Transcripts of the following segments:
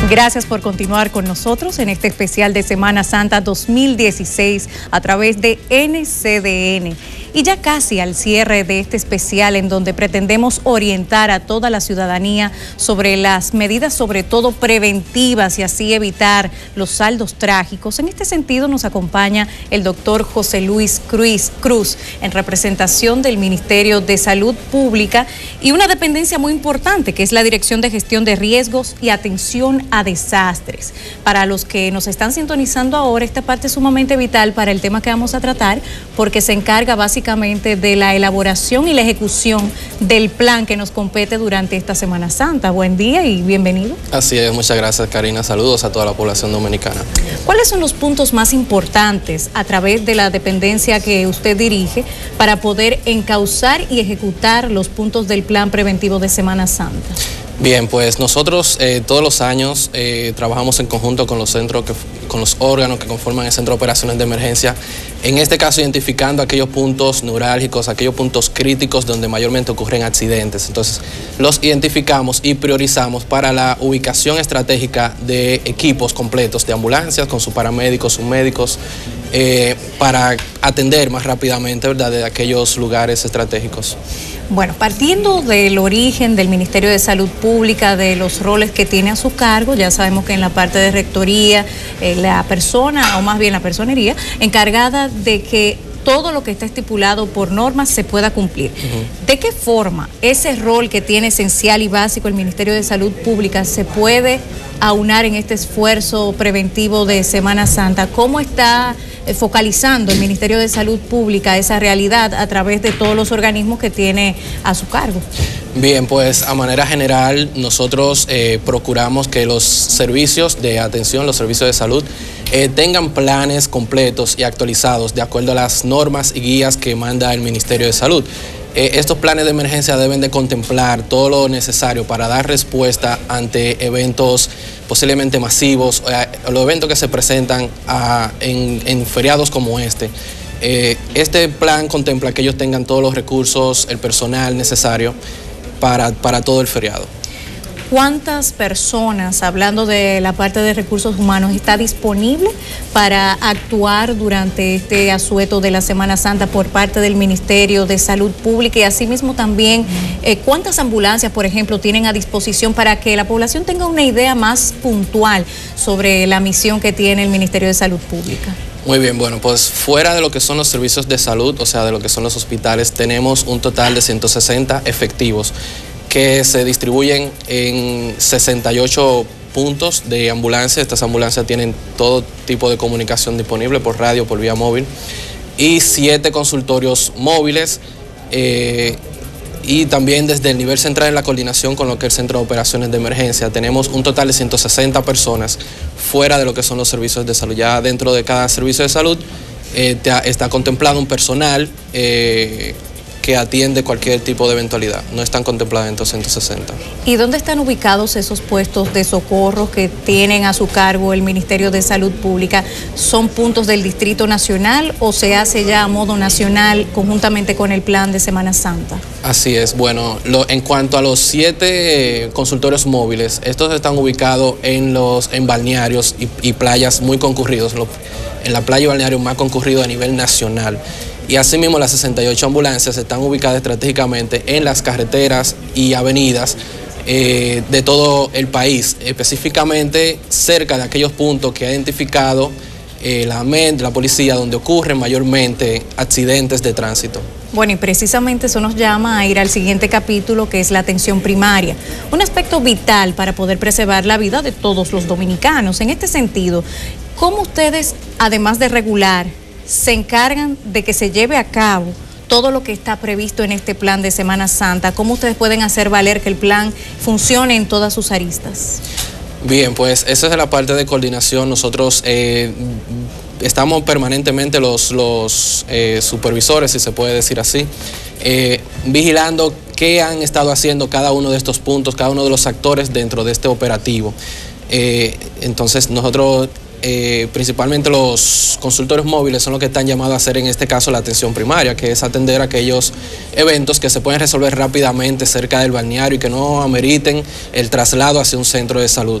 Gracias por continuar con nosotros en este especial de Semana Santa 2016 a través de NCDN. Y ya casi al cierre de este especial en donde pretendemos orientar a toda la ciudadanía sobre las medidas, sobre todo preventivas, y así evitar los saldos trágicos. En este sentido nos acompaña el doctor José Luis Cruz en representación del Ministerio de Salud Pública y una dependencia muy importante que es la Dirección de Gestión de Riesgos y Atención a Desastres. Para los que nos están sintonizando ahora, esta parte es sumamente vital para el tema que vamos a tratar, porque se encarga básicamente de la elaboración y la ejecución del plan que nos compete durante esta Semana Santa. Buen día y bienvenido. Así es, muchas gracias, Karina. Saludos a toda la población dominicana. ¿Cuáles son los puntos más importantes a través de la dependencia que usted dirige para poder encauzar y ejecutar los puntos del plan preventivo de Semana Santa? Bien, pues nosotros todos los años trabajamos en conjunto con los centros, con los órganos que conforman el Centro de Operaciones de Emergencia, en este caso identificando aquellos puntos neurálgicos, aquellos puntos críticos donde mayormente ocurren accidentes. Entonces los identificamos y priorizamos para la ubicación estratégica de equipos completos de ambulancias con sus paramédicos, sus médicos, para atender más rápidamente, ¿verdad?, de aquellos lugares estratégicos. Bueno, partiendo del origen del Ministerio de Salud Pública, de los roles que tiene a su cargo, ya sabemos que en la parte de rectoría, la persona, o más bien la personería, encargada de que todo lo que está estipulado por normas se pueda cumplir. ¿De qué forma ese rol que tiene esencial y básico el Ministerio de Salud Pública se puede aunar en este esfuerzo preventivo de Semana Santa? ¿Cómo está focalizando el Ministerio de Salud Pública esa realidad a través de todos los organismos que tiene a su cargo? Bien, pues a manera general nosotros procuramos que los servicios de atención, los servicios de salud, tengan planes completos y actualizados de acuerdo a las normas y guías que manda el Ministerio de Salud. Estos planes de emergencia deben de contemplar todo lo necesario para dar respuesta ante eventos posiblemente masivos, los eventos que se presentan en feriados como este. Este plan contempla que ellos tengan todos los recursos, el personal necesario para todo el feriado. ¿Cuántas personas, hablando de la parte de recursos humanos, está disponible para actuar durante este asueto de la Semana Santa por parte del Ministerio de Salud Pública? Y asimismo también, ¿cuántas ambulancias, por ejemplo, tienen a disposición para que la población tenga una idea más puntual sobre la misión que tiene el Ministerio de Salud Pública? Muy bien, bueno, pues fuera de lo que son los servicios de salud, o sea, de lo que son los hospitales, tenemos un total de 160 efectivos que se distribuyen en 68 puntos de ambulancia. Estas ambulancias tienen todo tipo de comunicación disponible por radio, por vía móvil, y 7 consultorios móviles, y también desde el nivel central en la coordinación con lo que es el Centro de Operaciones de Emergencia tenemos un total de 160 personas fuera de lo que son los servicios de salud. Ya dentro de cada servicio de salud está contemplado un personal que atiende cualquier tipo de eventualidad. No están contempladas en estos 160. ¿Y dónde están ubicados esos puestos de socorro que tienen a su cargo el Ministerio de Salud Pública? ¿Son puntos del Distrito Nacional o se hace ya a modo nacional conjuntamente con el plan de Semana Santa? Así es. Bueno, en cuanto a los 7 consultorios móviles, estos están ubicados en balnearios y playas muy concurridos, en la playa y balneario más concurrido a nivel nacional. Y asimismo las 68 ambulancias están ubicadas estratégicamente en las carreteras y avenidas de todo el país, específicamente cerca de aquellos puntos que ha identificado la policía, donde ocurren mayormente accidentes de tránsito. Bueno, y precisamente eso nos llama a ir al siguiente capítulo, que es la atención primaria, un aspecto vital para poder preservar la vida de todos los dominicanos. En este sentido, ¿cómo ustedes, además de regular, se encargan de que se lleve a cabo todo lo que está previsto en este plan de Semana Santa? ¿Cómo ustedes pueden hacer valer que el plan funcione en todas sus aristas? Bien, pues esa es la parte de coordinación. Nosotros estamos permanentemente los supervisores, si se puede decir así, vigilando qué han estado haciendo cada uno de estos puntos, cada uno de los actores dentro de este operativo. Entonces nosotros principalmente los consultorios móviles son los que están llamados a hacer en este caso la atención primaria, que es atender aquellos eventos que se pueden resolver rápidamente cerca del balneario y que no ameriten el traslado hacia un centro de salud.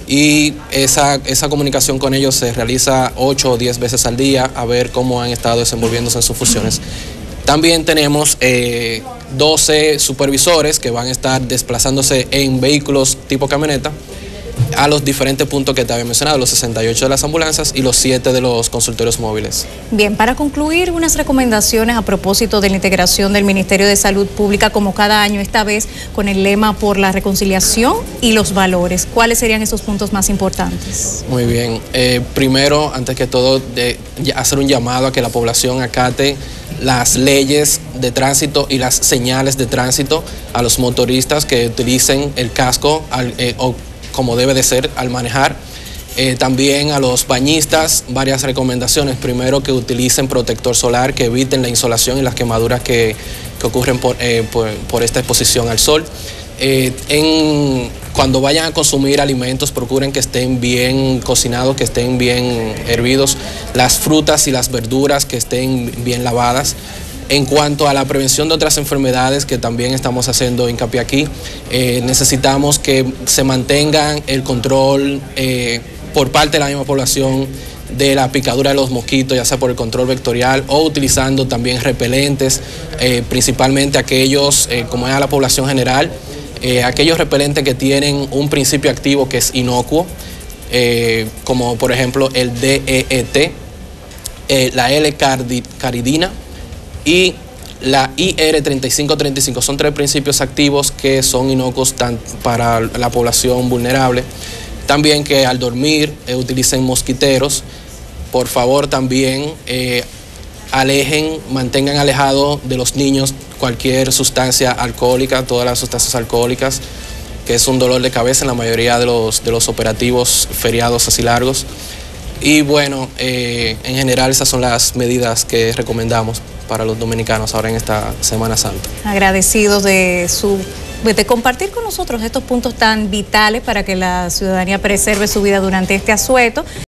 y esa comunicación con ellos se realiza 8 o 10 veces al día a ver cómo han estado desenvolviéndose en sus funciones. También tenemos 12 supervisores que van a estar desplazándose en vehículos tipo camioneta a los diferentes puntos que te había mencionado, los 68 de las ambulancias y los 7 de los consultorios móviles. Bien, para concluir, unas recomendaciones a propósito de la integración del Ministerio de Salud Pública como cada año, esta vez con el lema por la reconciliación y los valores. ¿Cuáles serían esos puntos más importantes? Muy bien. Primero, antes que todo, hacer un llamado a que la población acate las leyes de tránsito y las señales de tránsito a los motoristas que utilicen el casco como debe de ser al manejar. También a los bañistas, varias recomendaciones. Primero, que utilicen protector solar, que eviten la insolación y las quemaduras que ocurren por esta exposición al sol. Cuando vayan a consumir alimentos, procuren que estén bien cocinados, que estén bien hervidos. Las frutas y las verduras que estén bien lavadas. En cuanto a la prevención de otras enfermedades, que también estamos haciendo hincapié aquí, necesitamos que se mantengan el control por parte de la misma población de la picadura de los mosquitos, ya sea por el control vectorial o utilizando también repelentes, principalmente aquellos, como es a la población general, aquellos repelentes que tienen un principio activo que es inocuo, como por ejemplo el DEET, la L-caridina y la IR3535. Son 3 principios activos que son inocuos para la población vulnerable. También que al dormir utilicen mosquiteros. Por favor, también mantengan alejado de los niños cualquier sustancia alcohólica, todas las sustancias alcohólicas, que es un dolor de cabeza en la mayoría de los operativos feriados así largos. Y bueno, en general esas son las medidas que recomendamos para los dominicanos ahora en esta Semana Santa. Agradecidos de compartir con nosotros estos puntos tan vitales para que la ciudadanía preserve su vida durante este asueto.